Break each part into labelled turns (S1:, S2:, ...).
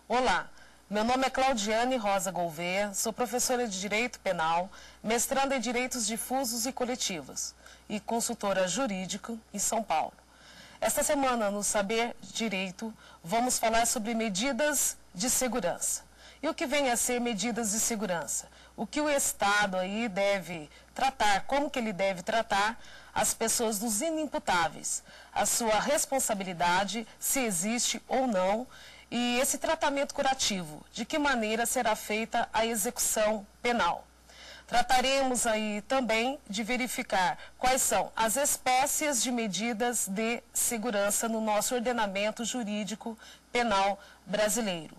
S1: Olá, meu nome é Claudiane Rosa Gouveia, sou professora de Direito Penal, mestranda em Direitos Difusos e Coletivos e consultora jurídica em São Paulo. Esta semana, no Saber Direito, vamos falar sobre medidas de segurança. E o que vem a ser medidas de segurança? O que o Estado aí deve tratar, como que ele deve tratar as pessoas dos inimputáveis, a sua responsabilidade, se existe ou não, e esse tratamento curativo, de que maneira será feita a execução penal. Trataremos aí também de verificar quais são as espécies de medidas de segurança no nosso ordenamento jurídico penal brasileiro.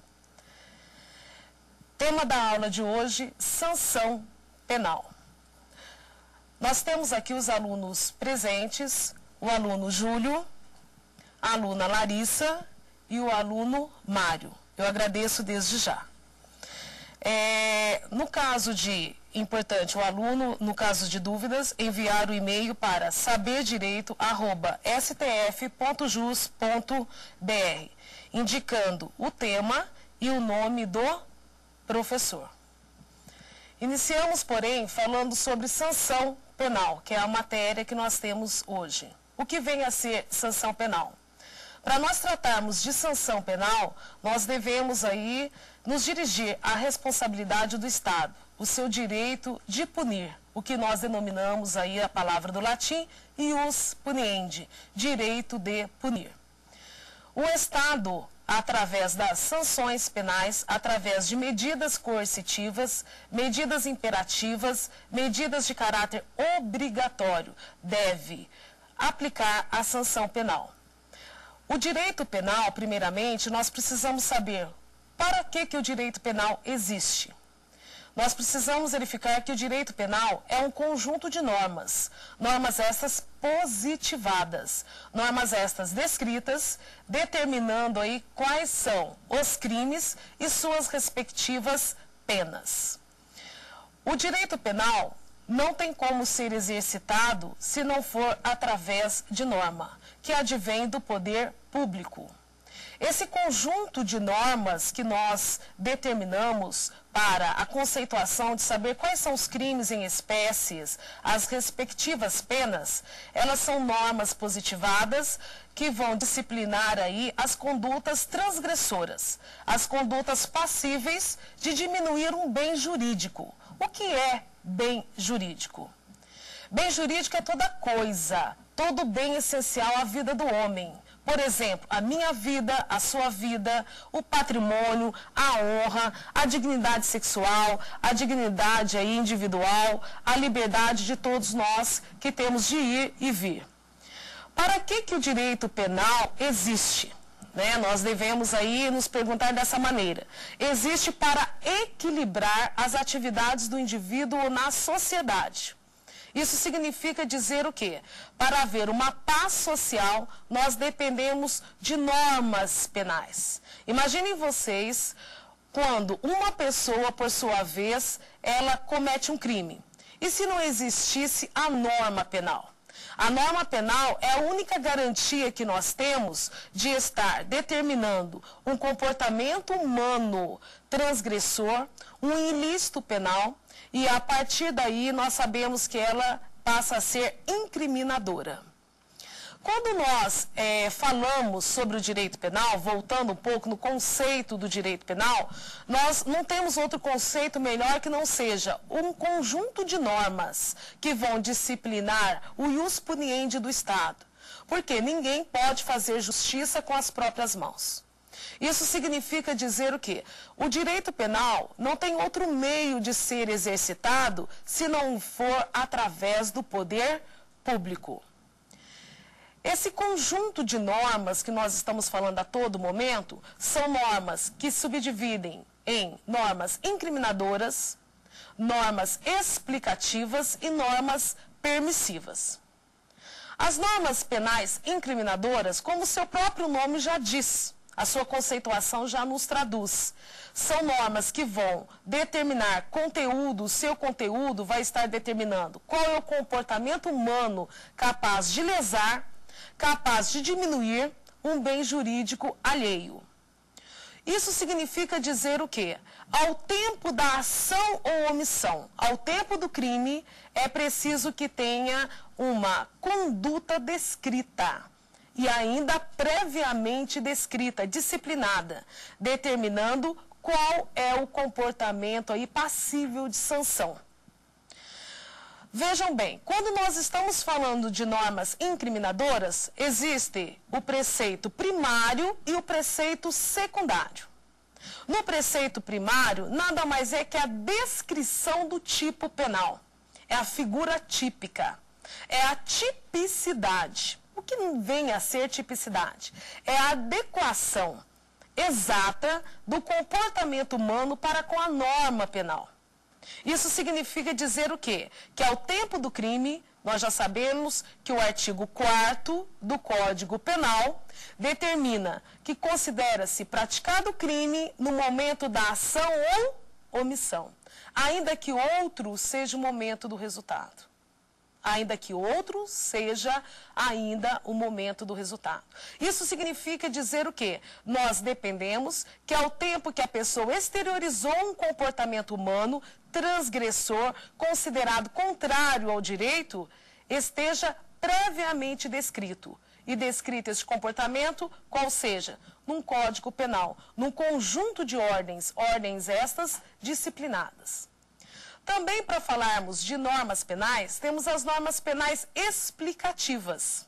S1: Tema da aula de hoje, sanção penal. Nós temos aqui os alunos presentes, o aluno Júlio, a aluna Larissa e o aluno Mário. Eu agradeço desde já. No caso de, importante, o aluno, no caso de dúvidas, enviar o e-mail para saberdireito@stf.jus.br, indicando o tema e o nome do professor. Iniciamos, porém, falando sobre sanção penal, que é a matéria que nós temos hoje. O que vem a ser sanção penal? Para nós tratarmos de sanção penal, nós devemos aí nos dirigir à responsabilidade do Estado, o seu direito de punir, o que nós denominamos aí a palavra do latim, ius puniendi, direito de punir. O Estado, através das sanções penais, através de medidas coercitivas, medidas imperativas, medidas de caráter obrigatório, deve aplicar a sanção penal. O direito penal, primeiramente, nós precisamos saber para que o direito penal existe. Nós precisamos verificar que o direito penal é um conjunto de normas, normas estas positivadas, normas estas descritas, determinando aí quais são os crimes e suas respectivas penas. O direito penal não tem como ser exercitado se não for através de norma, que advém do poder público. Esse conjunto de normas que nós determinamos para a conceituação de saber quais são os crimes em espécies, as respectivas penas, elas são normas positivadas que vão disciplinar aí as condutas transgressoras, as condutas passíveis de diminuir um bem jurídico. O que é bem jurídico? Bem jurídico é toda coisa, todo bem essencial à vida do homem. Por exemplo, a minha vida, a sua vida, o patrimônio, a honra, a dignidade sexual, a dignidade aí individual, a liberdade de todos nós que temos de ir e vir. Para que o direito penal existe? Nós devemos aí nos perguntar dessa maneira. Existe para equilibrar as atividades do indivíduo na sociedade. Isso significa dizer o quê? Para haver uma paz social, nós dependemos de normas penais. Imaginem vocês quando uma pessoa, por sua vez, ela comete um crime. E se não existisse a norma penal? A norma penal é a única garantia que nós temos de estar determinando um comportamento humano transgressor, um ilícito penal, e a partir daí nós sabemos que ela passa a ser incriminadora. Quando nós falamos sobre o direito penal, voltando um pouco no conceito do direito penal, nós não temos outro conceito melhor que não seja um conjunto de normas que vão disciplinar o ius puniendi do Estado. Porque ninguém pode fazer justiça com as próprias mãos. Isso significa dizer o quê? O direito penal não tem outro meio de ser exercitado se não for através do poder público. Esse conjunto de normas que nós estamos falando a todo momento são normas que subdividem em normas incriminadoras, normas explicativas e normas permissivas. As normas penais incriminadoras, como seu próprio nome já diz, a sua conceituação já nos traduz. São normas que vão determinar conteúdo, o seu conteúdo vai estar determinando qual é o comportamento humano capaz de lesar, capaz de diminuir um bem jurídico alheio. Isso significa dizer o quê? Ao tempo da ação ou omissão, ao tempo do crime, é preciso que tenha uma conduta descrita e ainda previamente descrita, disciplinada, determinando qual é o comportamento aí passível de sanção. Vejam bem, quando nós estamos falando de normas incriminadoras, existe o preceito primário e o preceito secundário. No preceito primário, nada mais é que a descrição do tipo penal. É a figura típica, é a tipicidade. O que vem a ser tipicidade? É a adequação exata do comportamento humano para com a norma penal. Isso significa dizer o quê? Que ao tempo do crime, nós já sabemos que o artigo 4º do Código Penal determina que considera-se praticado o crime no momento da ação ou omissão, ainda que outro seja o momento do resultado. Ainda que outro seja ainda o momento do resultado. Isso significa dizer o quê? Nós dependemos que ao tempo que a pessoa exteriorizou um comportamento humano transgressor, considerado contrário ao direito, esteja previamente descrito. E descrito esse comportamento, qual seja? Num Código Penal, num conjunto de ordens estas disciplinadas. Também, para falarmos de normas penais, temos as normas penais explicativas.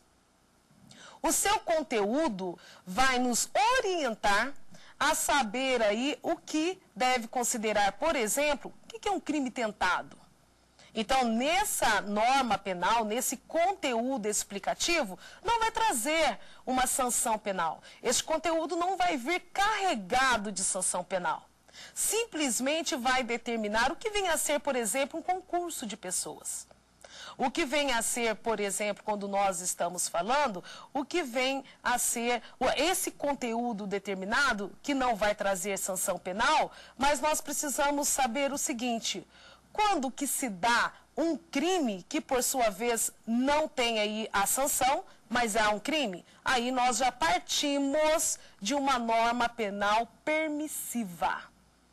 S1: O seu conteúdo vai nos orientar a saber aí o que deve considerar, por exemplo, o que é um crime tentado. Então, nessa norma penal, nesse conteúdo explicativo, não vai trazer uma sanção penal. Esse conteúdo não vai vir carregado de sanção penal. Simplesmente vai determinar o que vem a ser, por exemplo, um concurso de pessoas. O que vem a ser, por exemplo, quando nós estamos falando, o que vem a ser esse conteúdo determinado, que não vai trazer sanção penal, mas nós precisamos saber o seguinte: quando que se dá um crime que, por sua vez, não tem aí a sanção, mas há um crime, aí nós já partimos de uma norma penal permissiva.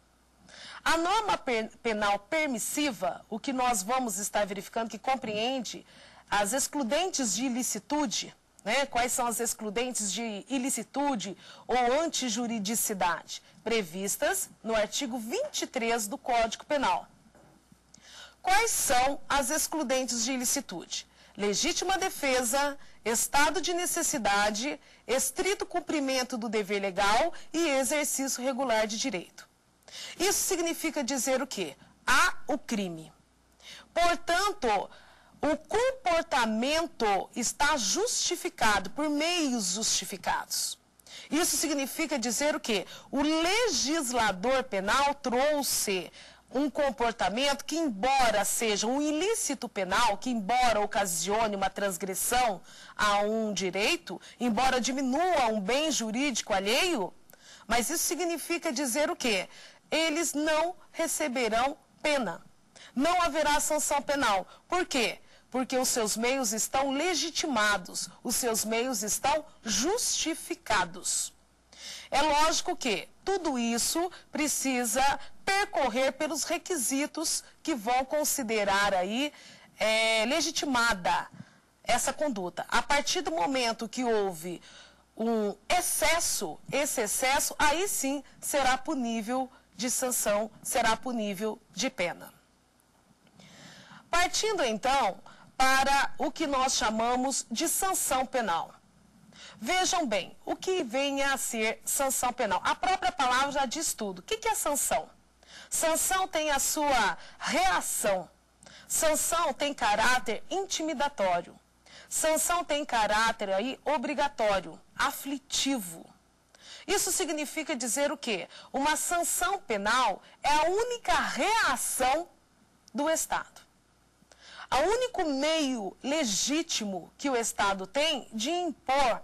S1: A norma penal permissiva, o que nós vamos estar verificando, que compreende as excludentes de ilicitude, né? Quais são as excludentes de ilicitude ou antijuridicidade, previstas no artigo 23 do Código Penal. Quais são as excludentes de ilicitude? Legítima defesa, estado de necessidade, estrito cumprimento do dever legal e exercício regular de direito. Isso significa dizer o quê? Há o crime. Portanto, o comportamento está justificado, por meios justificados. Isso significa dizer o quê? O legislador penal trouxe um comportamento que, embora seja um ilícito penal, que embora ocasione uma transgressão a um direito, embora diminua um bem jurídico alheio, mas isso significa dizer o quê? Eles não receberão pena. Não haverá sanção penal. Por quê? Porque os seus meios estão legitimados, os seus meios estão justificados. É lógico que tudo isso precisa percorrer pelos requisitos que vão considerar aí legitimada essa conduta. A partir do momento que houve um excesso, esse excesso aí sim será punível de sanção, será punível de pena. Partindo então para o que nós chamamos de sanção penal. Vejam bem, o que vem a ser sanção penal? A própria palavra já diz tudo. O que é sanção? Sanção tem a sua reação. Sanção tem caráter intimidatório. Sanção tem caráter aí obrigatório, aflitivo. Isso significa dizer o quê? Uma sanção penal é a única reação do Estado. O único meio legítimo que o Estado tem de impor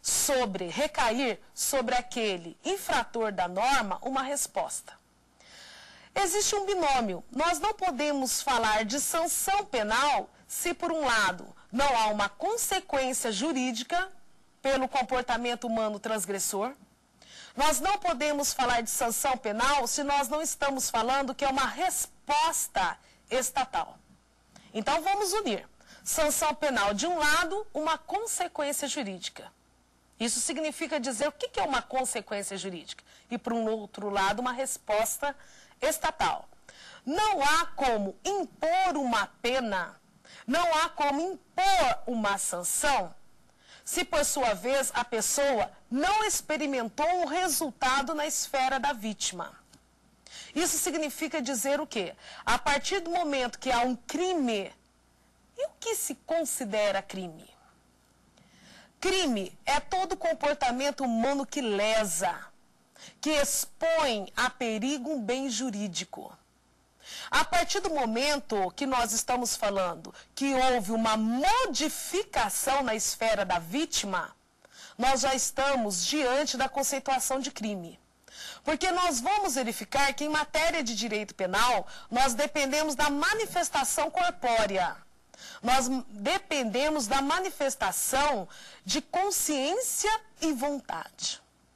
S1: recair sobre aquele infrator da norma uma resposta. Existe um binômio. Nós não podemos falar de sanção penal se, por um lado, não há uma consequência jurídica pelo comportamento humano transgressor. Nós não podemos falar de sanção penal se nós não estamos falando que é uma resposta estatal. Então vamos unir sanção penal de um lado, uma consequência jurídica. Isso significa dizer o que é uma consequência jurídica. E, por um outro lado, uma resposta estatal. Não há como impor uma pena, não há como impor uma sanção, se, por sua vez, a pessoa não experimentou um resultado na esfera da vítima. Isso significa dizer o quê? A partir do momento que há um crime, e o que se considera crime? Crime é todo comportamento humano que lesa, que expõe a perigo um bem jurídico. A partir do momento que nós estamos falando que houve uma modificação na esfera da vítima, nós já estamos diante da conceituação de crime. Porque nós vamos verificar que em matéria de direito penal, nós dependemos da manifestação corpórea. Nós dependemos da manifestação de consciência e vontade.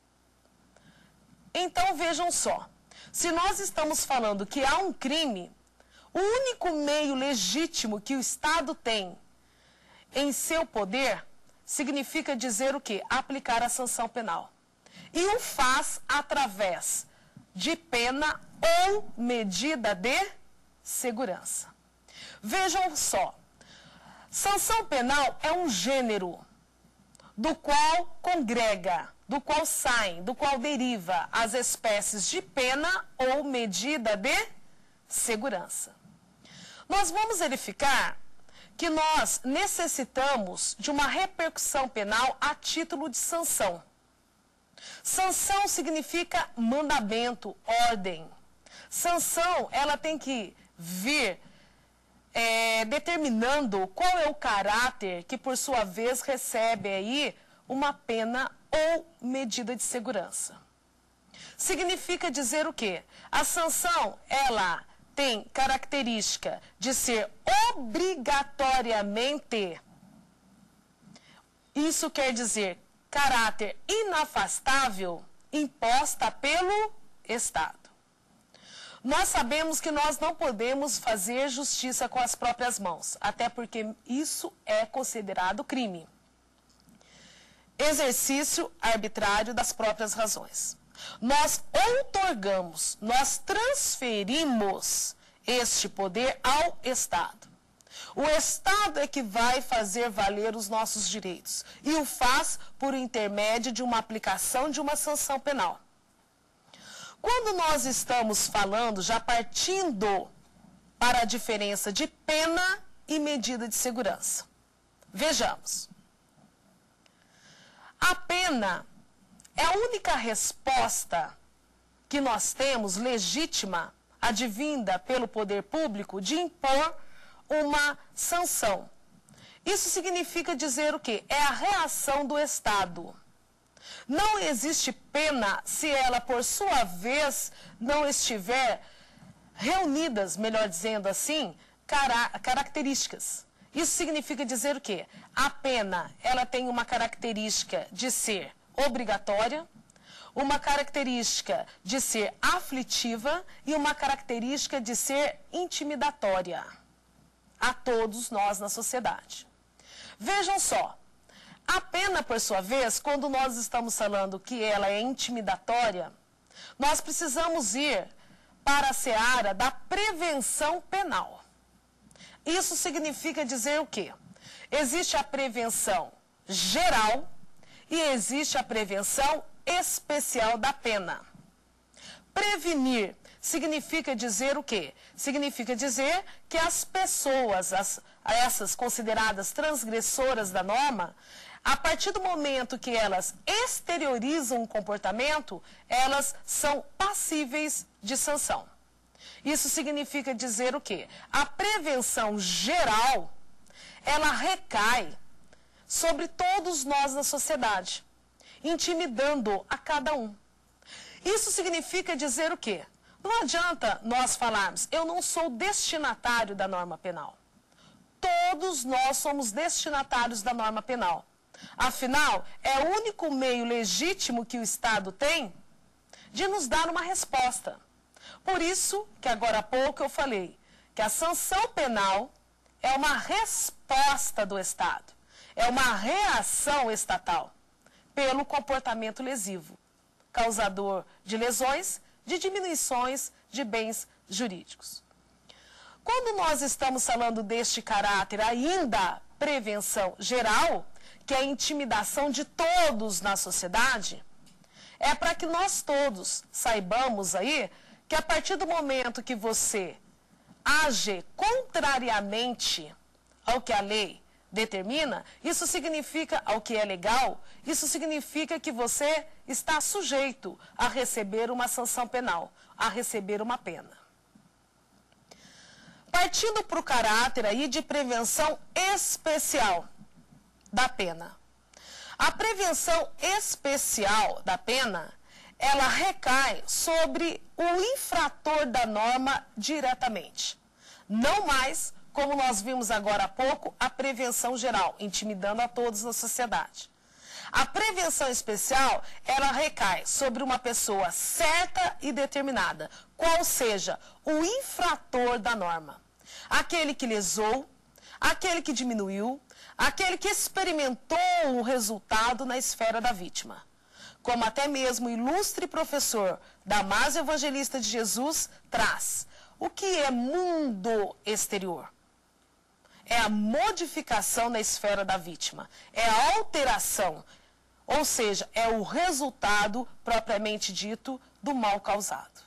S1: Então, vejam só, se nós estamos falando que há um crime, o único meio legítimo que o Estado tem em seu poder significa dizer o quê? Aplicar a sanção penal. E o faz através de pena ou medida de segurança. Vejam só. Sanção penal é um gênero do qual congrega, do qual saem, do qual deriva as espécies de pena ou medida de segurança. Nós vamos verificar que nós necessitamos de uma repercussão penal a título de sanção. Sanção significa mandamento, ordem. Sanção, ela tem que vir determinando qual é o caráter que, por sua vez, recebe aí uma pena ou medida de segurança. Significa dizer o quê? A sanção, ela tem característica de ser obrigatoriamente, isso quer dizer caráter inafastável, imposta pelo Estado. Nós sabemos que nós não podemos fazer justiça com as próprias mãos, até porque isso é considerado crime. Exercício arbitrário das próprias razões. Nós outorgamos, nós transferimos este poder ao Estado. O Estado é que vai fazer valer os nossos direitos e o faz por intermédio de uma aplicação de uma sanção penal. Quando nós estamos falando, já partindo para a diferença de pena e medida de segurança. Vejamos. A pena é a única resposta que nós temos legítima, advinda pelo poder público, de impor uma sanção. Isso significa dizer o quê? É a reação do Estado. Não existe pena se ela, por sua vez, não estiver reunidas, melhor dizendo assim, características. Isso significa dizer o quê? A pena, ela tem uma característica de ser obrigatória, uma característica de ser aflitiva e uma característica de ser intimidatória a todos nós na sociedade. Vejam só. A pena, por sua vez, quando nós estamos falando que ela é intimidatória, nós precisamos ir para a seara da prevenção penal. Isso significa dizer o quê? Existe a prevenção geral e existe a prevenção especial da pena. Prevenir significa dizer o quê? Significa dizer que as pessoas, essas consideradas transgressoras da norma, a partir do momento que elas exteriorizam o comportamento, elas são passíveis de sanção. Isso significa dizer o quê? A prevenção geral, ela recai sobre todos nós na sociedade, intimidando a cada um. Isso significa dizer o quê? Não adianta nós falarmos, eu não sou destinatário da norma penal. Todos nós somos destinatários da norma penal. Afinal, é o único meio legítimo que o Estado tem de nos dar uma resposta. Por isso que agora há pouco eu falei que a sanção penal é uma resposta do Estado, é uma reação estatal pelo comportamento lesivo, causador de lesões, de diminuições de bens jurídicos. Quando nós estamos falando deste caráter ainda prevenção geral, que é a intimidação de todos na sociedade, é para que nós todos saibamos aí que a partir do momento que você age contrariamente ao que a lei determina, isso significa, ao que é legal, isso significa que você está sujeito a receber uma sanção penal, a receber uma pena. Partindo para o caráter aí de prevenção especial da pena. A prevenção especial da pena, ela recai sobre o infrator da norma diretamente. Não mais, como nós vimos agora há pouco, a prevenção geral, intimidando a todos na sociedade. A prevenção especial, ela recai sobre uma pessoa certa e determinada, qual seja o infrator da norma. Aquele que lesou, aquele que diminuiu, aquele que experimentou o resultado na esfera da vítima. Como até mesmo o ilustre professor Damásio Evangelista de Jesus traz. O que é mundo exterior? É a modificação na esfera da vítima, é a alteração, ou seja, é o resultado propriamente dito do mal causado.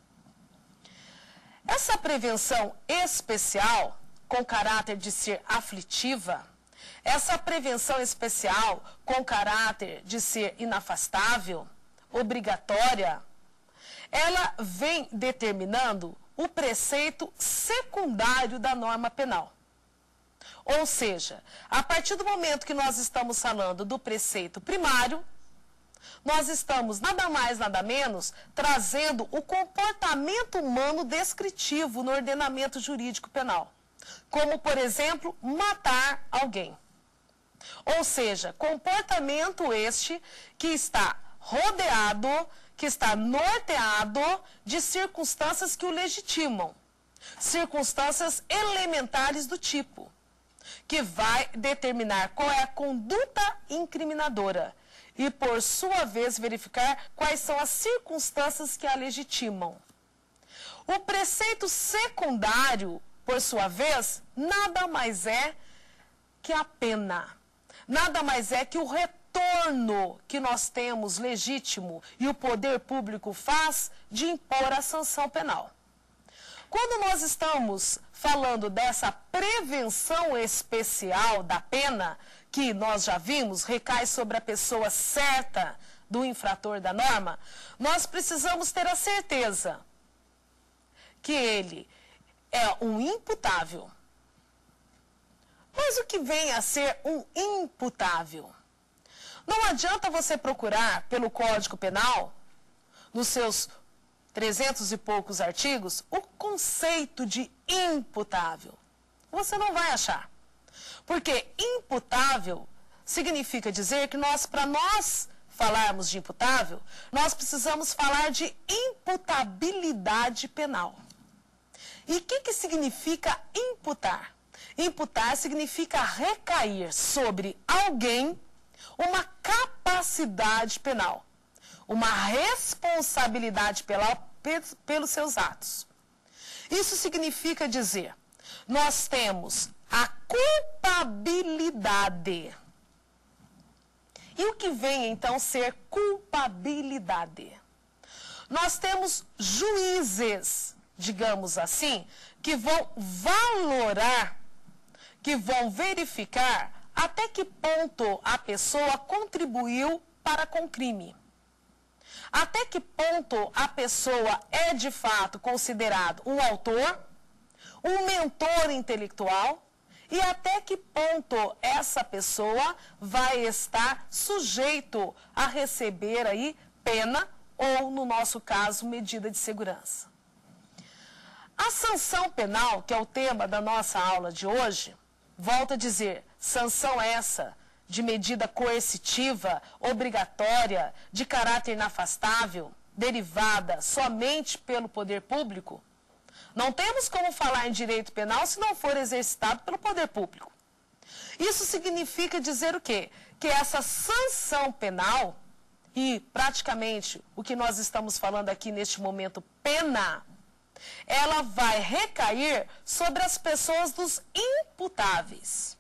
S1: Essa prevenção especial, com caráter de ser aflitiva, essa prevenção especial com caráter de ser inafastável, obrigatória, ela vem determinando o preceito secundário da norma penal. Ou seja, a partir do momento que nós estamos falando do preceito primário, nós estamos nada mais, nada menos, trazendo o comportamento humano descritivo no ordenamento jurídico penal. Como, por exemplo, matar alguém. Ou seja, comportamento este que está rodeado, que está norteado de circunstâncias que o legitimam. Circunstâncias elementares do tipo, que vai determinar qual é a conduta incriminadora e, por sua vez, verificar quais são as circunstâncias que a legitimam. O preceito secundário, por sua vez, nada mais é que a pena. Nada mais é que o retorno que nós temos legítimo e o poder público faz de impor a sanção penal. Quando nós estamos falando dessa prevenção especial da pena, que nós já vimos, recai sobre a pessoa certa do infrator da norma, nós precisamos ter a certeza que ele é um imputável. Mas o que vem a ser um imputável? Não adianta você procurar pelo Código Penal, nos seus 300 e poucos artigos, o conceito de imputável. Você não vai achar. Porque imputável significa dizer que para nós falarmos de imputável, nós precisamos falar de imputabilidade penal. E o que significa imputar? Imputar significa recair sobre alguém uma capacidade penal, uma responsabilidade penal pelos seus atos. Isso significa dizer, nós temos a culpabilidade. E o que vem então ser culpabilidade? Nós temos juízes, digamos assim, que vão valorar, que vão verificar até que ponto a pessoa contribuiu para com o crime. Até que ponto a pessoa é de fato considerado um autor, um mentor intelectual, e até que ponto essa pessoa vai estar sujeito a receber aí pena ou, no nosso caso, medida de segurança. A sanção penal, que é o tema da nossa aula de hoje, volto a dizer, sanção essa de medida coercitiva, obrigatória, de caráter inafastável, derivada somente pelo poder público, não temos como falar em direito penal se não for exercitado pelo poder público. Isso significa dizer o quê? Que essa sanção penal, e praticamente o que nós estamos falando aqui neste momento, pena, ela vai recair sobre as pessoas dos imputáveis.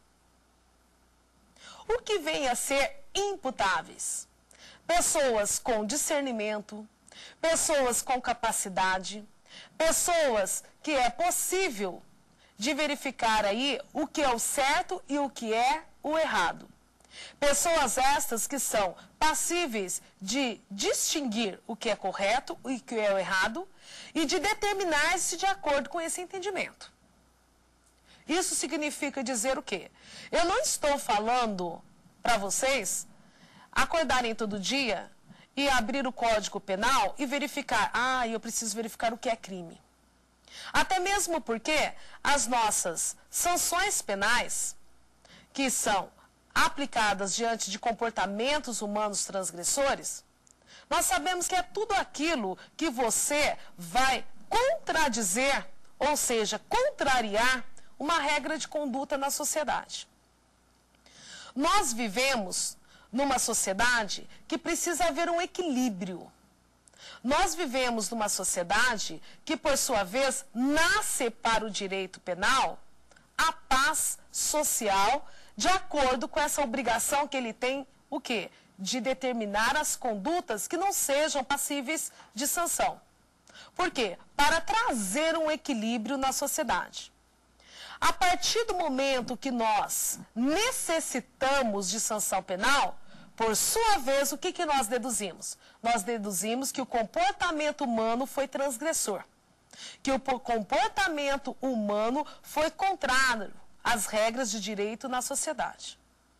S1: O que vem a ser imputáveis? Pessoas com discernimento, pessoas com capacidade, pessoas que é possível de verificar aí o que é o certo e o que é o errado. Pessoas estas que são passíveis de distinguir o que é correto e o que é o errado e de determinar-se de acordo com esse entendimento. Isso significa dizer o quê? Eu não estou falando para vocês acordarem todo dia e abrir o Código Penal e verificar, eu preciso verificar o que é crime. Até mesmo porque as nossas sanções penais, que são aplicadas diante de comportamentos humanos transgressores, nós sabemos que é tudo aquilo que você vai contradizer, ou seja, contrariar uma regra de conduta na sociedade. Nós vivemos numa sociedade que precisa haver um equilíbrio. Nós vivemos numa sociedade que, por sua vez, nasce para o direito penal a paz social, de acordo com essa obrigação que ele tem, o quê? De determinar as condutas que não sejam passíveis de sanção. Por quê? Para trazer um equilíbrio na sociedade. A partir do momento que nós necessitamos de sanção penal, por sua vez, o que nós deduzimos? Nós deduzimos que o comportamento humano foi transgressor, que o comportamento humano foi contrário às regras de direito na sociedade.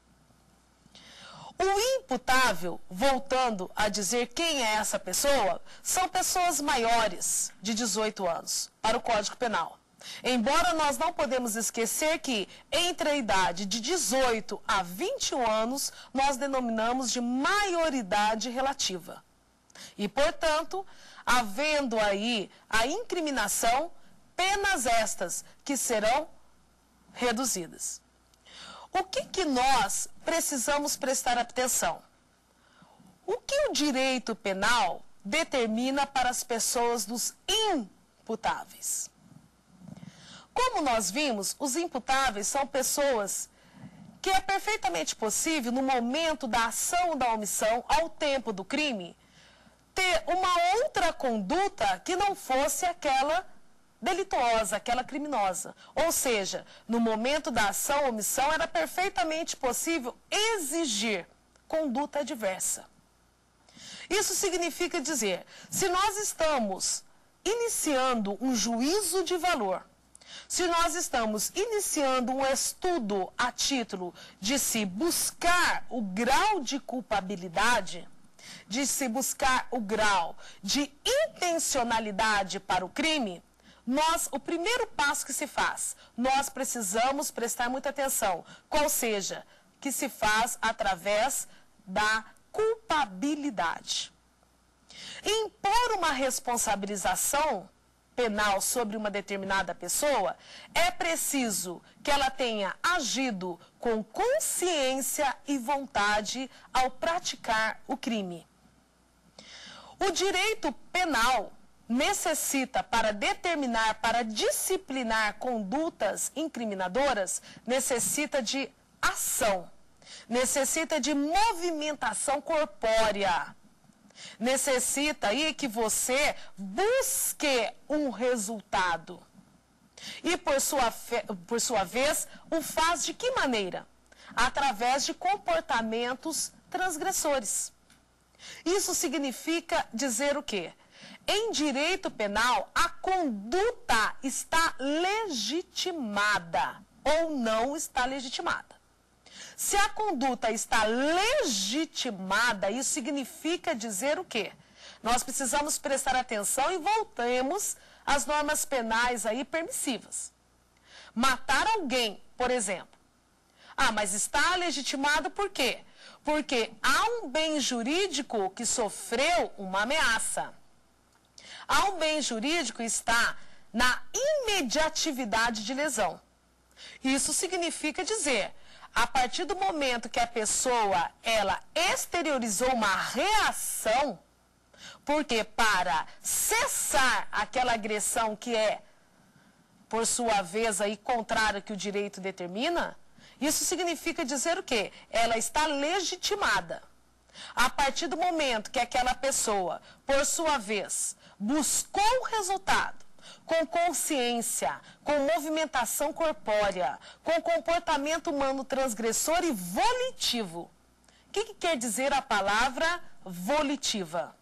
S1: O imputável, voltando a dizer quem é essa pessoa, são pessoas maiores de 18 anos para o Código Penal. Embora nós não podemos esquecer que entre a idade de 18 a 21 anos, nós denominamos de maioridade relativa. E, portanto, havendo aí a incriminação, penas estas que serão reduzidas. O que nós precisamos prestar atenção? O que o direito penal determina para as pessoas dos imputáveis? Como nós vimos, os imputáveis são pessoas que é perfeitamente possível, no momento da ação ou da omissão, ao tempo do crime, ter uma outra conduta que não fosse aquela delituosa, aquela criminosa. Ou seja, no momento da ação ou omissão, era perfeitamente possível exigir conduta adversa. Isso significa dizer, se nós estamos iniciando um juízo de valor, se nós estamos iniciando um estudo a título de se buscar o grau de culpabilidade, de se buscar o grau de intencionalidade para o crime, o primeiro passo que se faz, nós precisamos prestar muita atenção, qual seja, que se faz através da culpabilidade. Impor uma responsabilização penal sobre uma determinada pessoa, é preciso que ela tenha agido com consciência e vontade ao praticar o crime. O direito penal necessita, para determinar, para disciplinar condutas incriminadoras, necessita de ação, necessita de movimentação corpórea. Necessita aí que você busque um resultado. E, por sua vez, o faz de que maneira? Através de comportamentos transgressores. Isso significa dizer o quê? Em direito penal, a conduta está legitimada ou não está legitimada. Se a conduta está legitimada, isso significa dizer o quê? Nós precisamos prestar atenção e voltemos às normas penais aí permissivas. Matar alguém, por exemplo. Mas está legitimado por quê? Porque há um bem jurídico que sofreu uma ameaça. Ao bem jurídico está na imediatividade de lesão. Isso significa dizer, a partir do momento que a pessoa, ela exteriorizou uma reação, porque para cessar aquela agressão que é, por sua vez, aí, contrária ao que o direito determina, isso significa dizer o quê? Ela está legitimada. A partir do momento que aquela pessoa, por sua vez, buscou o resultado, com consciência, com movimentação corpórea, com comportamento humano transgressor e volitivo. O que quer dizer a palavra volitiva?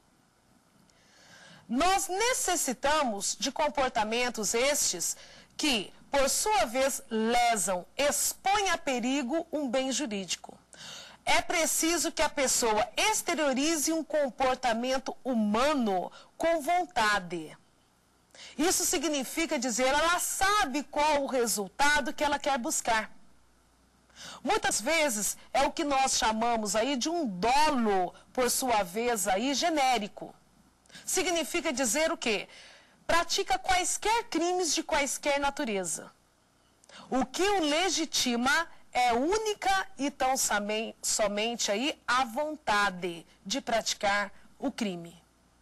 S1: Nós necessitamos de comportamentos estes que, por sua vez, lesam, expõem a perigo um bem jurídico. É preciso que a pessoa exteriorize um comportamento humano com vontade. Isso significa dizer, ela sabe qual o resultado que ela quer buscar. Muitas vezes é o que nós chamamos aí de um dolo, por sua vez aí genérico. Significa dizer o quê? Pratica quaisquer crimes de quaisquer natureza. O que o legitima é única e tão somente aí a vontade de praticar o crime.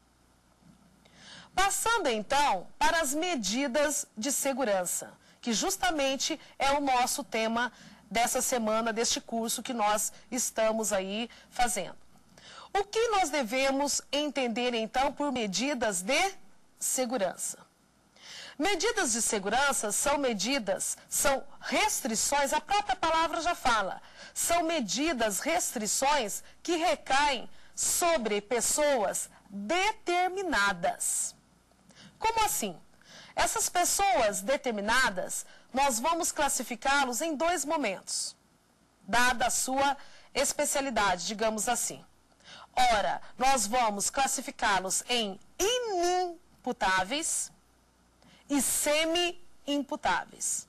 S1: Passando então para as medidas de segurança, que justamente é o nosso tema dessa semana, deste curso que nós estamos aí fazendo. O que nós devemos entender então por medidas de segurança? Medidas de segurança são restrições, a própria palavra já fala, são medidas, restrições que recaem sobre pessoas determinadas. Como assim? Essas pessoas determinadas, nós vamos classificá-los em dois momentos, dada a sua especialidade, digamos assim. Ora, nós vamos classificá-los em inimputáveis e semi-imputáveis.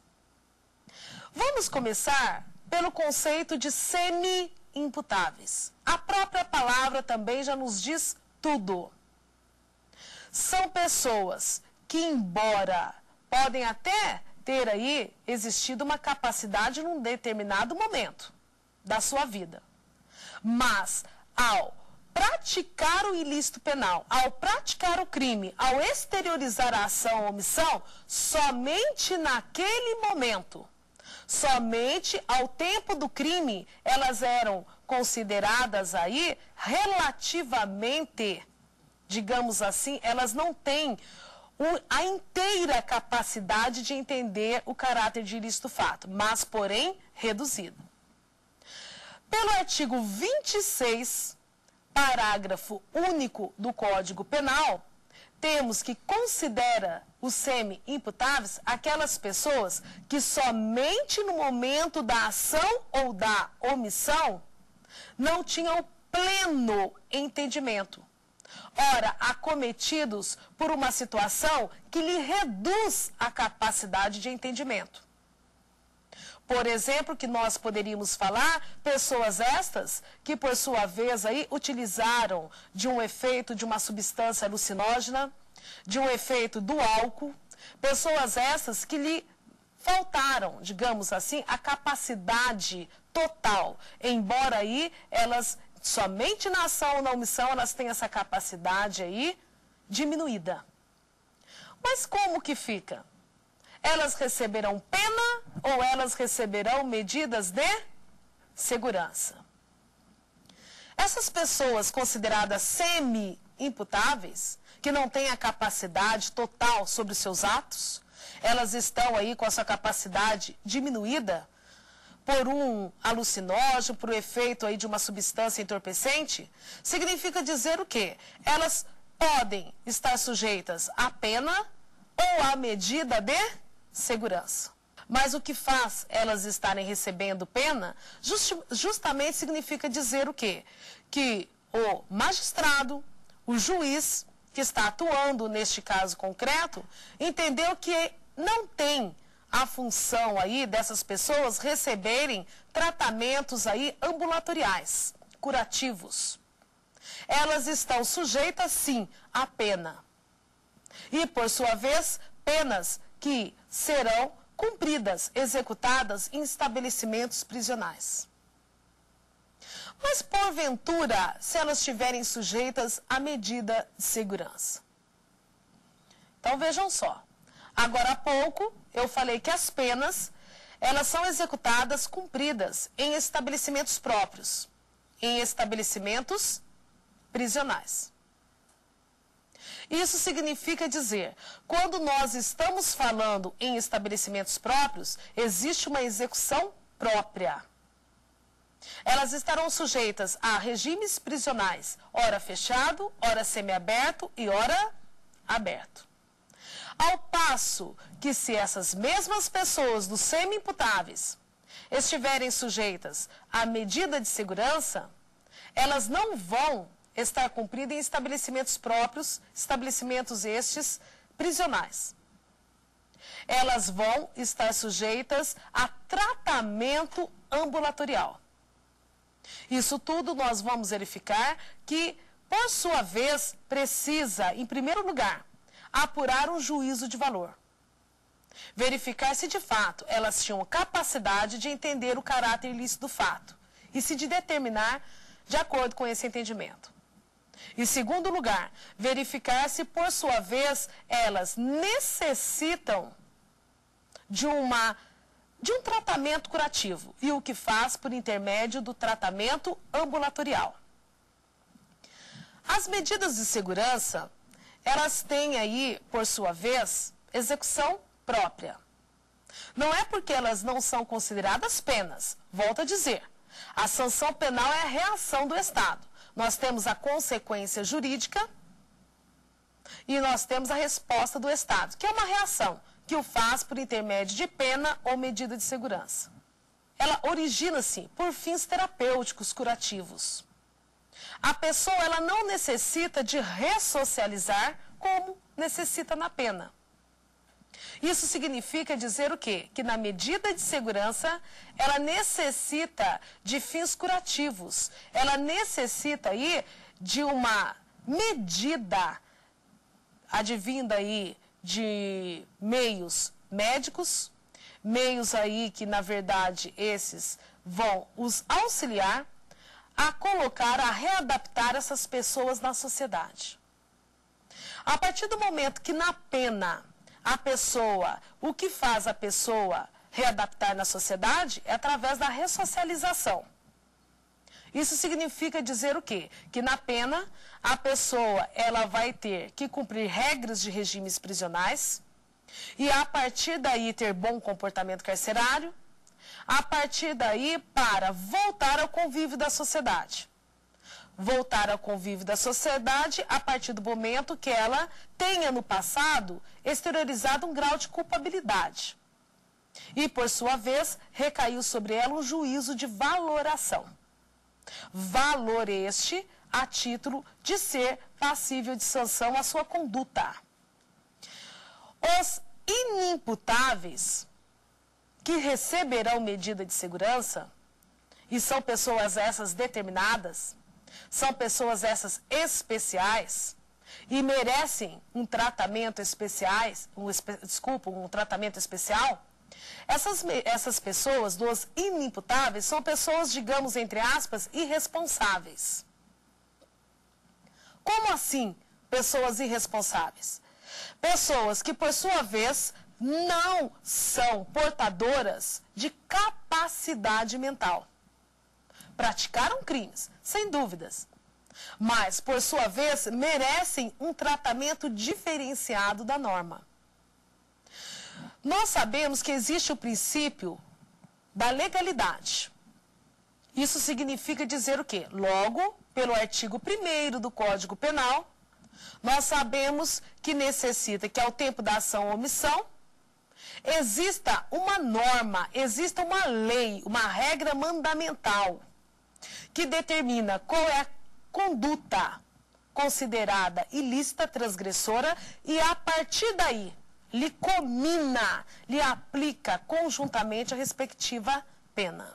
S1: Vamos começar pelo conceito de semi-imputáveis. A própria palavra também já nos diz tudo. São pessoas que, embora podem até ter aí existido uma capacidade num determinado momento da sua vida, mas ao praticar o ilícito penal, ao praticar o crime, ao exteriorizar a ação ou omissão, somente naquele momento, somente ao tempo do crime, elas eram consideradas aí relativamente, digamos assim, elas não têm a inteira capacidade de entender o caráter de ilícito fato, mas, porém, reduzido. Pelo artigo 26, parágrafo único do Código Penal, temos que considera os semi-imputáveis aquelas pessoas que somente no momento da ação ou da omissão não tinham pleno entendimento. Ora, acometidos por uma situação que lhe reduz a capacidade de entendimento. Por exemplo, que nós poderíamos falar, pessoas estas que, por sua vez, aí, utilizaram de um efeito de uma substância alucinógena, de um efeito do álcool, pessoas essas que lhe faltaram, digamos assim, a capacidade total, embora aí elas, somente na ação ou na omissão, elas têm essa capacidade aí diminuída. Mas como que fica? Elas receberão pena ou elas receberão medidas de segurança? Essas pessoas consideradas semi-imputáveis, que não têm a capacidade total sobre os seus atos, elas estão aí com a sua capacidade diminuída por um alucinógeno, por um efeito aí de uma substância entorpecente, significa dizer o quê? Elas podem estar sujeitas à pena ou à medida de segurança. Mas o que faz elas estarem recebendo pena, justamente significa dizer o quê? Que o magistrado, o juiz que está atuando neste caso concreto, entendeu que não tem a função aí dessas pessoas receberem tratamentos aí ambulatoriais, curativos. Elas estão sujeitas, sim, à pena. E, por sua vez, penas que serão cumpridas, executadas em estabelecimentos prisionais. Mas, porventura, se elas estiverem sujeitas à medida de segurança. Então, vejam só. Agora há pouco, eu falei que as penas, elas são executadas, cumpridas em estabelecimentos próprios, em estabelecimentos prisionais. Isso significa dizer, quando nós estamos falando em estabelecimentos próprios, existe uma execução própria. Elas estarão sujeitas a regimes prisionais, ora fechado, ora semiaberto e ora aberto. Ao passo que se essas mesmas pessoas dos semi-imputáveis estiverem sujeitas à medida de segurança, elas não vão estar cumpridas em estabelecimentos próprios, estabelecimentos estes prisionais. Elas vão estar sujeitas a tratamento ambulatorial. Isso tudo nós vamos verificar que, por sua vez, precisa, em primeiro lugar, apurar um juízo de valor. Verificar se, de fato, elas tinham capacidade de entender o caráter ilícito do fato e se de determinar de acordo com esse entendimento. Em segundo lugar, verificar se, por sua vez, elas necessitam de um tratamento curativo e o que faz por intermédio do tratamento ambulatorial. As medidas de segurança, elas têm aí, por sua vez, execução própria. Não é porque elas não são consideradas penas. Volto a dizer, a sanção penal é a reação do Estado. Nós temos a consequência jurídica e nós temos a resposta do Estado, que é uma reação que o faz por intermédio de pena ou medida de segurança. Ela origina-se por fins terapêuticos curativos. A pessoa ela não necessita de ressocializar como necessita na pena. Isso significa dizer o quê? Que na medida de segurança, ela necessita de fins curativos. Ela necessita aí de uma medida advinda aí de meios médicos, meios aí que, na verdade, esses vão os auxiliar a colocar, a readaptar essas pessoas na sociedade. A partir do momento que na pena a pessoa, o que faz a pessoa readaptar na sociedade é através da ressocialização. Isso significa dizer o quê? Que na pena a pessoa ela vai ter que cumprir regras de regimes prisionais e a partir daí ter bom comportamento carcerário, a partir daí para voltar ao convívio da sociedade. Voltar ao convívio da sociedade a partir do momento que ela tenha no passado exteriorizado um grau de culpabilidade. E, por sua vez, recaiu sobre ela um juízo de valoração. Valor este a título de ser passível de sanção à sua conduta. Os inimputáveis que receberão medida de segurança, e são pessoas essas determinadas, são pessoas essas especiais e merecem um tratamento um tratamento especial. Essas pessoas dos inimputáveis são pessoas, digamos, entre aspas, irresponsáveis. Como assim, pessoas irresponsáveis? Pessoas que, por sua vez, não são portadoras de capacidade mental. Praticaram crimes, sem dúvidas, mas, por sua vez, merecem um tratamento diferenciado da norma. Nós sabemos que existe o princípio da legalidade. Isso significa dizer o quê? Logo, pelo artigo 1º do Código Penal, nós sabemos que necessita que, ao tempo da ação ou omissão, exista uma norma, exista uma lei, uma regra mandamental, que determina qual é a conduta considerada ilícita, transgressora, e a partir daí lhe comina, lhe aplica conjuntamente a respectiva pena.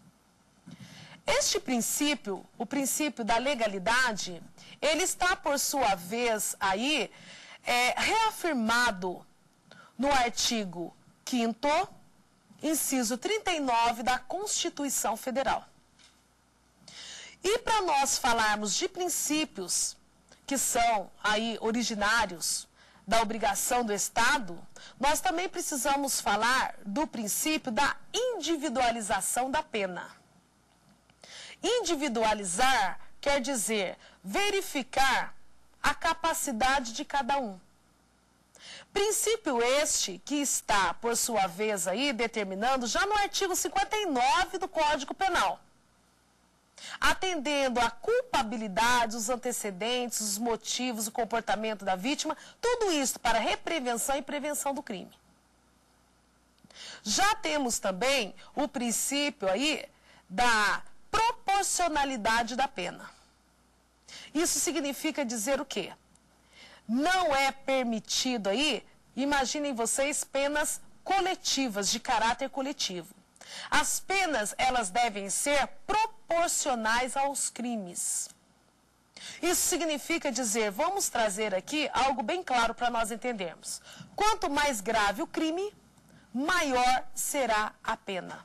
S1: Este princípio, o princípio da legalidade, ele está, por sua vez, aí reafirmado no artigo 5º, inciso 39 da Constituição Federal. E para nós falarmos de princípios que são aí originários da obrigação do Estado, nós também precisamos falar do princípio da individualização da pena. Individualizar quer dizer verificar a capacidade de cada um. Princípio este que está, por sua vez, aí determinando já no artigo 59 do Código Penal, atendendo à culpabilidade, os antecedentes, os motivos, o comportamento da vítima, tudo isso para reprevenção e prevenção do crime. Já temos também o princípio aí da proporcionalidade da pena. Isso significa dizer o quê? Não é permitido aí, imaginem vocês, penas coletivas, de caráter coletivo. As penas, elas devem ser proporcionais aos crimes. Isso significa dizer, vamos trazer aqui algo bem claro para nós entendermos. Quanto mais grave o crime, maior será a pena.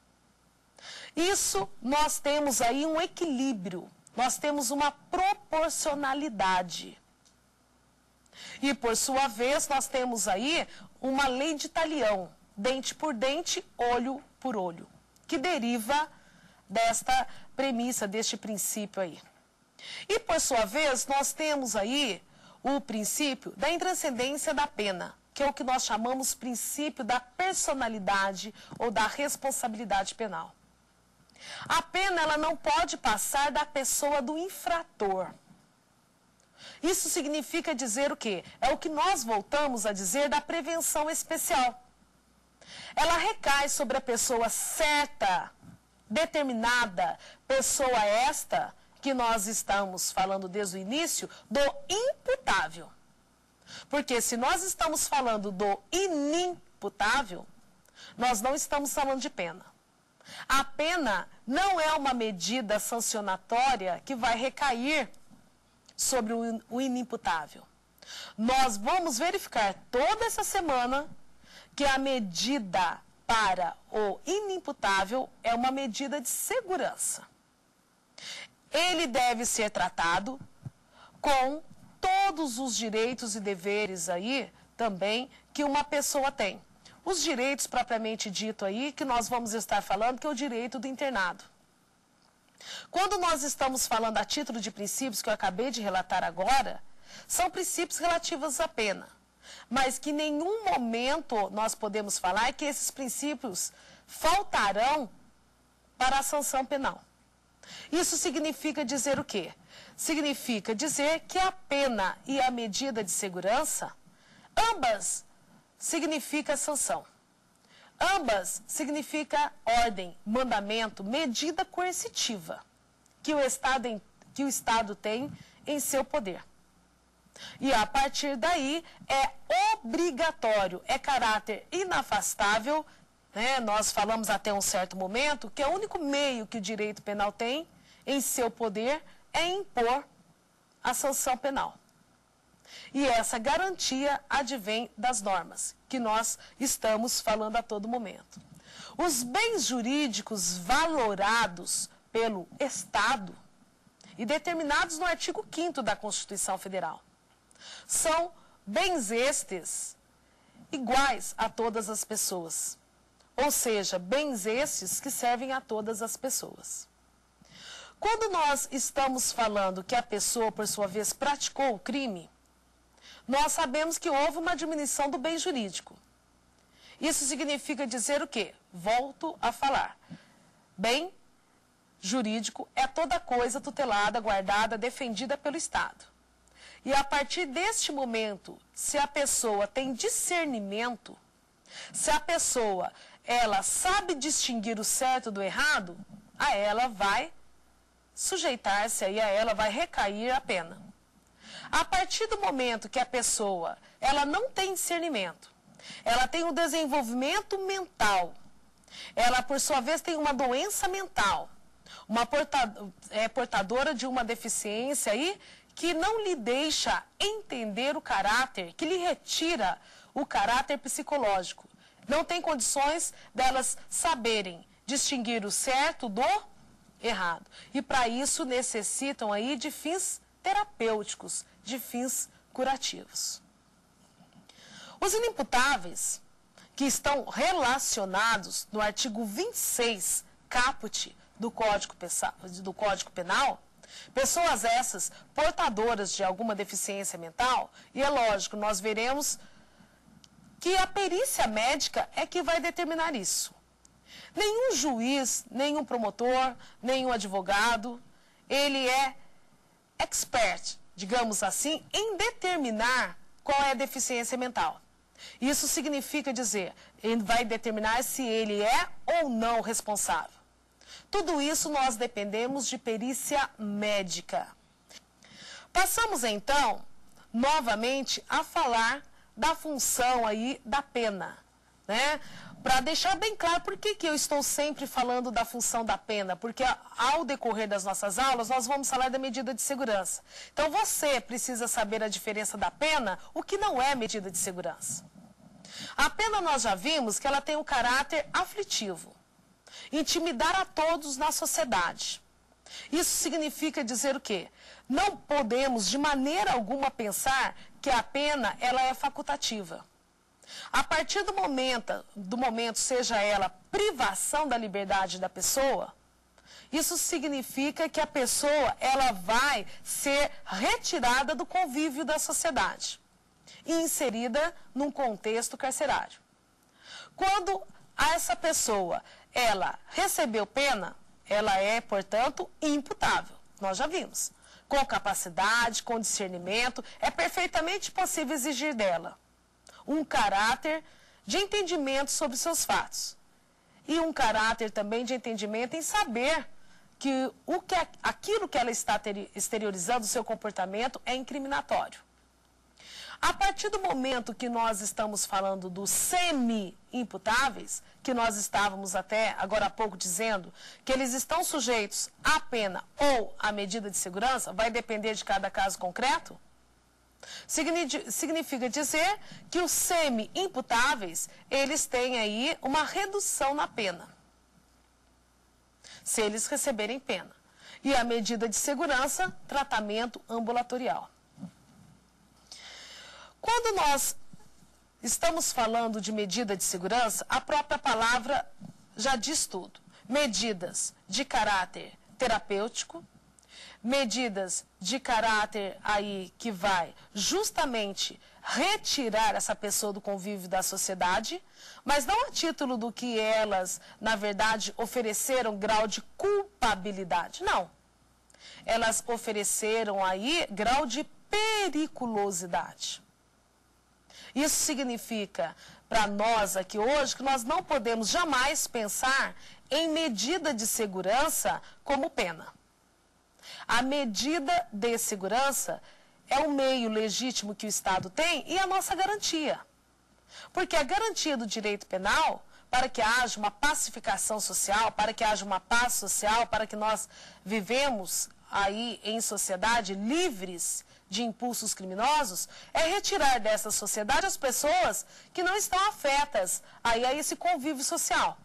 S1: Isso, nós temos aí um equilíbrio, nós temos uma proporcionalidade. E, por sua vez, nós temos aí uma lei de talião, dente por dente, olho por olho, que deriva desta premissa, deste princípio aí. E, por sua vez, nós temos aí o princípio da intranscendência da pena, que é o que nós chamamos princípio da personalidade ou da responsabilidade penal. A pena, ela não pode passar da pessoa do infrator. Isso significa dizer o quê? É o que nós voltamos a dizer da prevenção especial. Ela recai sobre a pessoa certa, determinada, pessoa esta, que nós estamos falando desde o início, do imputável. Porque se nós estamos falando do inimputável, nós não estamos falando de pena. A pena não é uma medida sancionatória que vai recair sobre o inimputável. Nós vamos verificar toda essa semana que a medida para o inimputável é uma medida de segurança. Ele deve ser tratado com todos os direitos e deveres aí também que uma pessoa tem. Os direitos propriamente dito aí, que nós vamos estar falando, que é o direito do internado. Quando nós estamos falando a título de princípios, que eu acabei de relatar agora, são princípios relativos à pena. Mas que em nenhum momento nós podemos falar que esses princípios faltarão para a sanção penal. Isso significa dizer o quê? Significa dizer que a pena e a medida de segurança, ambas significa sanção. Ambas significa ordem, mandamento, medida coercitiva que o Estado tem em seu poder. E a partir daí é obrigatório, é caráter inafastável, né? Nós falamos até um certo momento que é o único meio que o direito penal tem em seu poder é impor a sanção penal. E essa garantia advém das normas, que nós estamos falando a todo momento. Os bens jurídicos valorados pelo Estado e determinados no artigo 5º da Constituição Federal são bens estes iguais a todas as pessoas. Ou seja, bens estes que servem a todas as pessoas. Quando nós estamos falando que a pessoa, por sua vez, praticou o crime, nós sabemos que houve uma diminuição do bem jurídico. Isso significa dizer o quê? Volto a falar. Bem jurídico é toda coisa tutelada, guardada, defendida pelo Estado. E a partir deste momento, se a pessoa tem discernimento, se a pessoa ela sabe distinguir o certo do errado, a ela vai sujeitar-se, aí a ela vai recair a pena. A partir do momento que a pessoa ela não tem discernimento, ela tem um desenvolvimento mental, ela por sua vez tem uma doença mental, portadora de uma deficiência aí que não lhe deixa entender o caráter, que lhe retira o caráter psicológico. Não tem condições delas saberem distinguir o certo do errado. E para isso necessitam aí de fins terapêuticos, de fins curativos. Os inimputáveis, que estão relacionados no artigo 26, caput do Código Penal, pessoas essas portadoras de alguma deficiência mental, e é lógico, nós veremos que a perícia médica é que vai determinar isso. Nenhum juiz, nenhum promotor, nenhum advogado, ele é expert, digamos assim, em determinar qual é a deficiência mental. Isso significa dizer, ele vai determinar se ele é ou não responsável. Tudo isso nós dependemos de perícia médica. Passamos então, novamente, a falar da função aí da pena, né? Para deixar bem claro por que eu estou sempre falando da função da pena, porque ao decorrer das nossas aulas nós vamos falar da medida de segurança. Então você precisa saber a diferença da pena, o que não é medida de segurança. A pena nós já vimos que ela tem um caráter aflitivo, intimidar a todos na sociedade. Isso significa dizer o quê? Não podemos de maneira alguma pensar que a pena ela é facultativa. A partir do momento, seja ela privação da liberdade da pessoa, isso significa que a pessoa ela vai ser retirada do convívio da sociedade e inserida num contexto carcerário. Quando essa pessoa ela recebeu pena, ela é, portanto, imputável. Nós já vimos. Com capacidade, com discernimento, é perfeitamente possível exigir dela um caráter de entendimento sobre seus fatos. E um caráter também de entendimento em saber que aquilo que ela está exteriorizando, o seu comportamento, é incriminatório. A partir do momento que nós estamos falando dos semi-imputáveis, que nós estávamos até agora há pouco dizendo que eles estão sujeitos à pena ou à medida de segurança, vai depender de cada caso concreto, significa dizer que os semi-imputáveis, eles têm aí uma redução na pena, se eles receberem pena. E a medida de segurança, tratamento ambulatorial. Quando nós estamos falando de medida de segurança, a própria palavra já diz tudo. Medidas de caráter terapêutico, medidas de caráter aí que vai justamente retirar essa pessoa do convívio da sociedade, mas não a título do que elas, na verdade, ofereceram grau de culpabilidade, não. Elas ofereceram aí grau de periculosidade. Isso significa para nós aqui hoje que nós não podemos jamais pensar em medida de segurança como pena. A medida de segurança é o meio legítimo que o Estado tem e a nossa garantia. Porque a garantia do direito penal, para que haja uma pacificação social, para que haja uma paz social, para que nós vivemos aí em sociedade livres de impulsos criminosos, é retirar dessa sociedade as pessoas que não estão afetas aí a esse convívio social.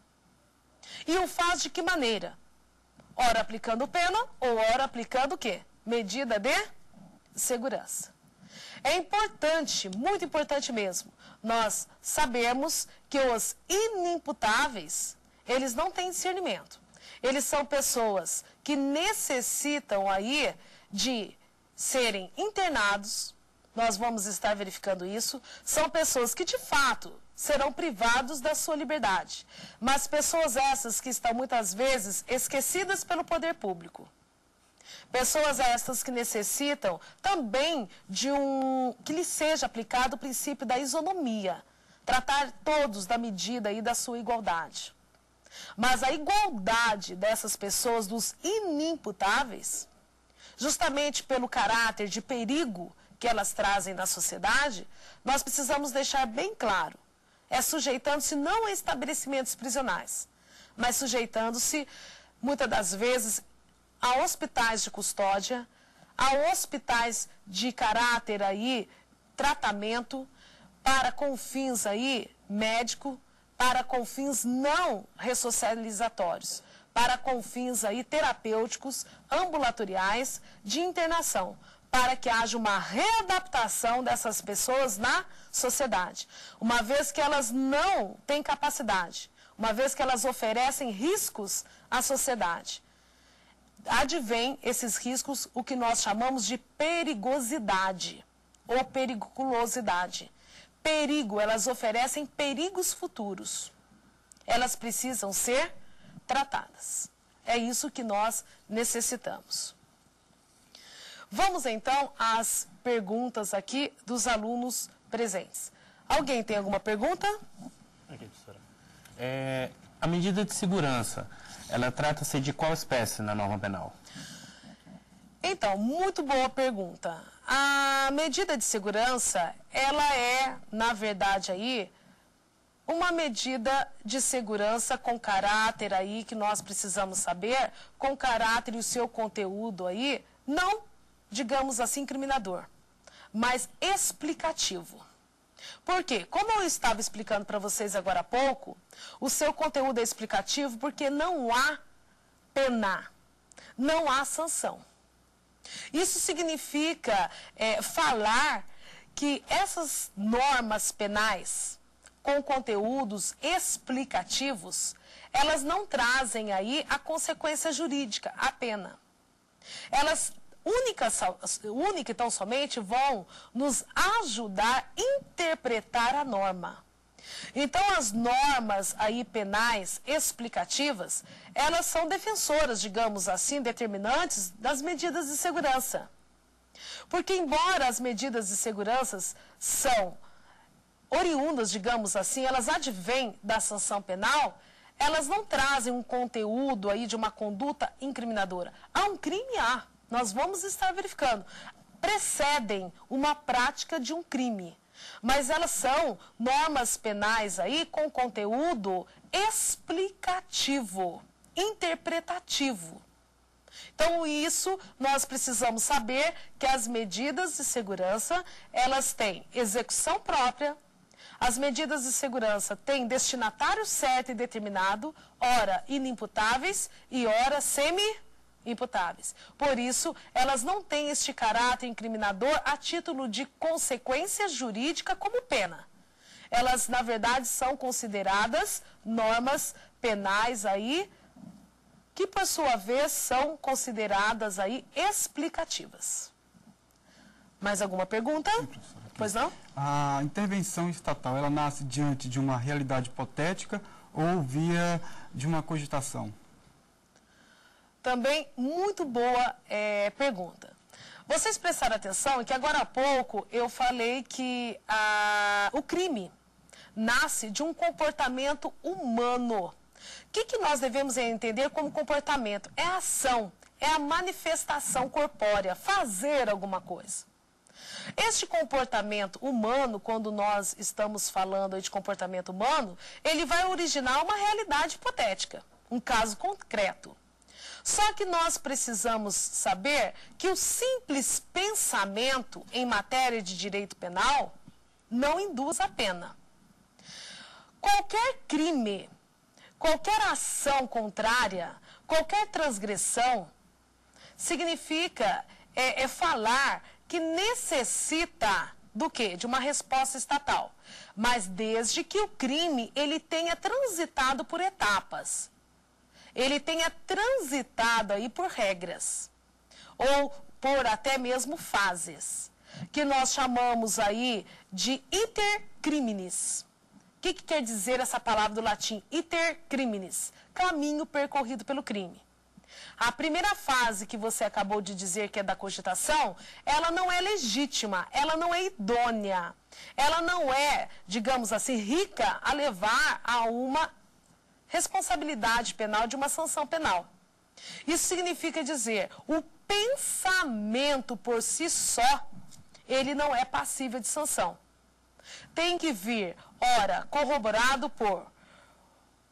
S1: E o faz de que maneira? Ora aplicando pena ou ora aplicando o quê? Medida de segurança. É importante, muito importante mesmo, nós sabemos que os inimputáveis, eles não têm discernimento. Eles são pessoas que necessitam aí de serem internados, nós vamos estar verificando isso, são pessoas que de fato serão privados da sua liberdade, mas pessoas essas que estão muitas vezes esquecidas pelo poder público. Pessoas essas que necessitam também de que lhe seja aplicado o princípio da isonomia, tratar todos da medida e da sua igualdade. Mas a igualdade dessas pessoas, dos inimputáveis, justamente pelo caráter de perigo que elas trazem na sociedade, nós precisamos deixar bem claro, é sujeitando-se não a estabelecimentos prisionais, mas sujeitando-se, muitas das vezes, a hospitais de custódia, a hospitais de caráter aí, tratamento, para com fins aí médico, para com fins não ressocializatórios, para com fins aí terapêuticos, ambulatoriais, de internação, para que haja uma readaptação dessas pessoas na sociedade, uma vez que elas não têm capacidade, uma vez que elas oferecem riscos à sociedade. Advém esses riscos o que nós chamamos de perigosidade ou periculosidade. Perigo, elas oferecem perigos futuros. Elas precisam ser tratadas. É isso que nós necessitamos. Vamos então às perguntas aqui dos alunos presentes. Alguém tem alguma pergunta?
S2: Aqui, professora. A medida de segurança, ela trata-se de qual espécie na norma penal?
S1: Então, muito boa pergunta. A medida de segurança, ela é, na verdade aí, uma medida de segurança com caráter aí, que nós precisamos saber, com caráter e o seu conteúdo aí, não, digamos assim, incriminador, mas explicativo. Por quê? Como eu estava explicando para vocês agora há pouco, o seu conteúdo é explicativo porque não há pena, não há sanção. Isso significa falar que essas normas penais com conteúdos explicativos, elas não trazem aí a consequência jurídica, a pena. Elas única e tão somente vão nos ajudar a interpretar a norma. Então, as normas aí penais explicativas, elas são defensoras, digamos assim, determinantes das medidas de segurança. Porque, embora as medidas de segurança são oriundas, digamos assim, elas advêm da sanção penal, elas não trazem um conteúdo aí de uma conduta incriminadora. Há um crime, há. Nós vamos estar verificando. Precedem uma prática de um crime. Mas elas são normas penais aí com conteúdo explicativo, interpretativo. Então, isso nós precisamos saber que as medidas de segurança, elas têm execução própria, as medidas de segurança têm destinatário certo e determinado, ora inimputáveis e ora semi-imputáveis. Por isso, elas não têm este caráter incriminador a título de consequência jurídica como pena. Elas, na verdade, são consideradas normas penais aí, que por sua vez são consideradas aí explicativas. Mais alguma pergunta?
S3: Sim, professora.
S1: Pois não?
S3: A intervenção estatal, ela nasce diante de uma realidade hipotética ou via de uma cogitação?
S1: Também muito boa pergunta. Vocês prestaram atenção que agora há pouco eu falei que o crime nasce de um comportamento humano. O que nós devemos entender como comportamento? É a ação, é a manifestação corpórea, fazer alguma coisa. Este comportamento humano, quando nós estamos falando de comportamento humano, ele vai originar uma realidade hipotética, um caso concreto. Só que nós precisamos saber que o simples pensamento em matéria de direito penal não induz a pena. Qualquer crime, qualquer ação contrária, qualquer transgressão, significa falar que necessita do quê? De uma resposta estatal. Mas desde que o crime ele tenha transitado por etapas. Ele tenha transitado aí por regras. Ou por até mesmo fases. Que nós chamamos aí de iter criminis. O que quer dizer essa palavra do latim? Iter criminis. Caminho percorrido pelo crime. A primeira fase que você acabou de dizer, que é da cogitação, ela não é legítima, ela não é idônea, ela não é, digamos assim, rica a levar a uma responsabilidade penal, de uma sanção penal. Isso significa dizer, o pensamento por si só, ele não é passível de sanção. Tem que vir, ora, corroborado por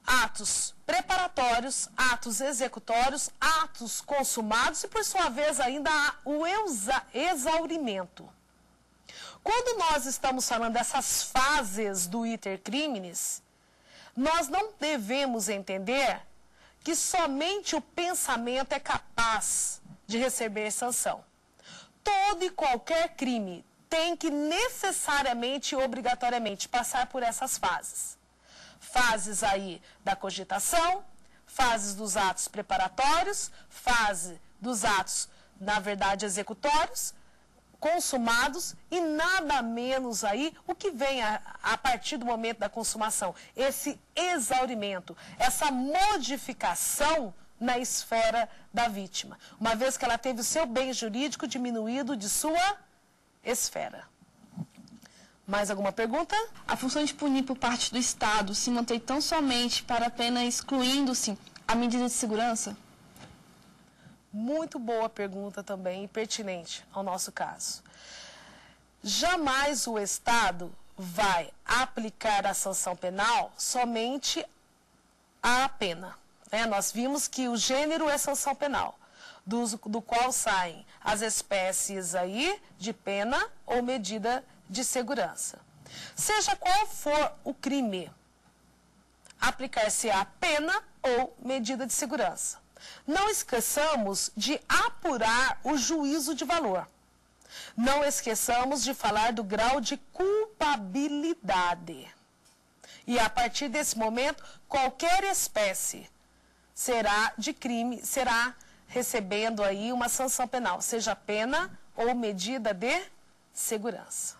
S1: atos preparatórios, atos executórios, atos consumados e, por sua vez, ainda há o exaurimento. Quando nós estamos falando dessas fases do iter criminis, nós não devemos entender que somente o pensamento é capaz de receber sanção. Todo e qualquer crime tem que necessariamente e obrigatoriamente passar por essas fases. Fases aí da cogitação, fases dos atos preparatórios, fase dos atos, na verdade, executórios, consumados e nada menos aí o que vem a partir do momento da consumação, esse exaurimento, essa modificação na esfera da vítima, uma vez que ela teve o seu bem jurídico diminuído de sua esfera. Mais alguma pergunta?
S4: A função de punir por parte do Estado se mantém tão somente para apenas excluindo-se a medida de segurança?
S1: Muito boa pergunta também e pertinente ao nosso caso. Jamais o Estado vai aplicar a sanção penal somente à pena. Nós vimos que o gênero é sanção penal, do qual saem as espécies aí de pena ou medida de segurança. Seja qual for o crime, aplicar-se-á pena ou medida de segurança. Não esqueçamos de apurar o juízo de valor. Não esqueçamos de falar do grau de culpabilidade. E a partir desse momento, qualquer espécie será de crime, será recebendo aí uma sanção penal, seja pena ou medida de segurança.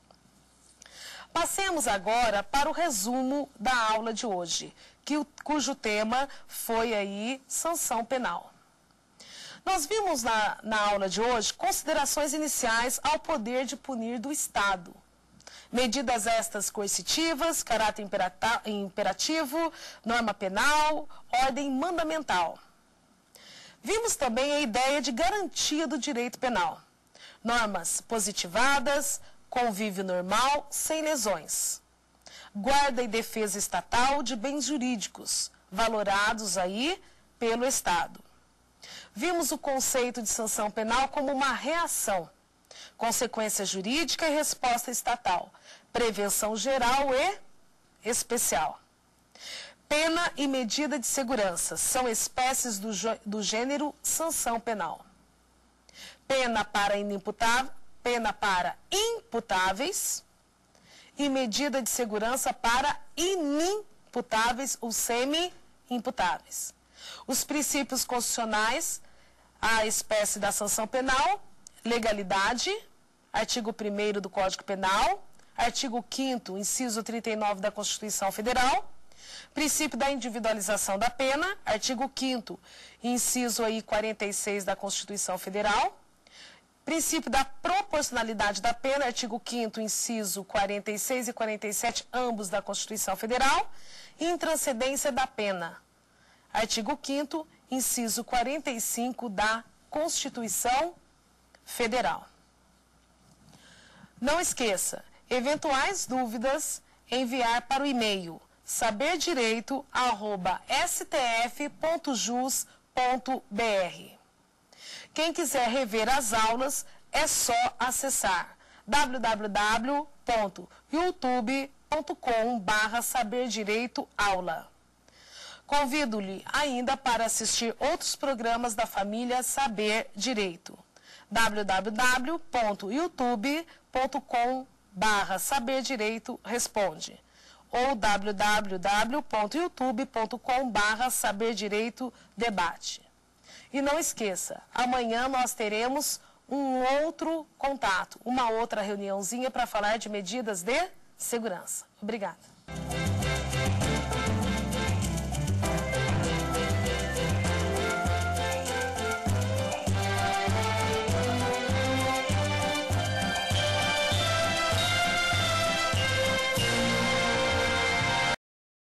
S1: Passemos agora para o resumo da aula de hoje, cujo tema foi aí sanção penal. Nós vimos na aula de hoje considerações iniciais ao poder de punir do Estado. Medidas estas coercitivas, caráter imperativo, norma penal, ordem mandamental. Vimos também a ideia de garantia do direito penal. Normas positivadas, convívio normal, sem lesões. Guarda e defesa estatal de bens jurídicos, valorados aí pelo Estado. Vimos o conceito de sanção penal como uma reação, consequência jurídica e resposta estatal, prevenção geral e especial. Pena e medida de segurança são espécies do gênero sanção penal. Pena para imputáveis e medida de segurança para inimputáveis ou semi-imputáveis. Os princípios constitucionais, a espécie da sanção penal, legalidade, artigo 1º do Código Penal, artigo 5º, inciso 39 da Constituição Federal, princípio da individualização da pena, artigo 5º, inciso aí 46 da Constituição Federal, princípio da proporcionalidade da pena, artigo 5º, inciso 46 e 47, ambos da Constituição Federal, e intranscendência da pena, artigo 5º, inciso 45 da Constituição Federal. Não esqueça, eventuais dúvidas, enviar para o e-mail saberdireito@stf.jus.br. Quem quiser rever as aulas, é só acessar www.youtube.com/saberdireitoaula. Convido-lhe ainda para assistir outros programas da família Saber Direito. www.youtube.com/saberdireito responde ou www.youtube.com/saberdireito debate. E não esqueça, amanhã nós teremos um outro contato, uma outra reuniãozinha para falar de medidas de segurança. Obrigada.